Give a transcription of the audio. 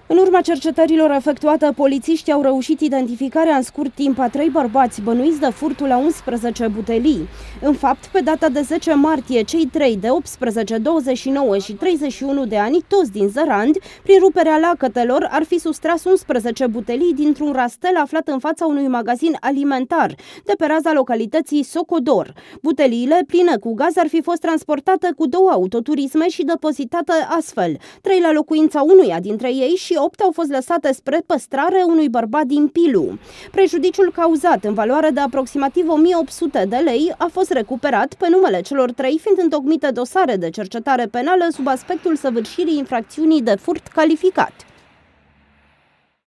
În urma cercetărilor efectuate, polițiștii au reușit identificarea în scurt timp a 3 bărbați bănuiți de furtul la 11 butelii. În fapt, pe data de 10 martie, cei 3 de 18, 29 și 31 de ani, toți din Zărandi, prin ruperea lacătelor, ar fi sustras 11 butelii dintr-un rastel aflat în fața unui magazin alimentar, de pe raza localității Socodor. Buteliile, pline cu gaz, ar fi fost transportate cu 2 autoturisme și depozitate astfel. 3 la locuința unuia dintre ei și 8 au fost lăsate spre păstrare unui bărbat din Pilu. Prejudiciul cauzat, în valoare de aproximativ 1800 de lei, a fost recuperat, pe numele celor 3 fiind întocmite dosare de cercetare penală sub aspectul săvârșirii infracțiunii de furt calificat.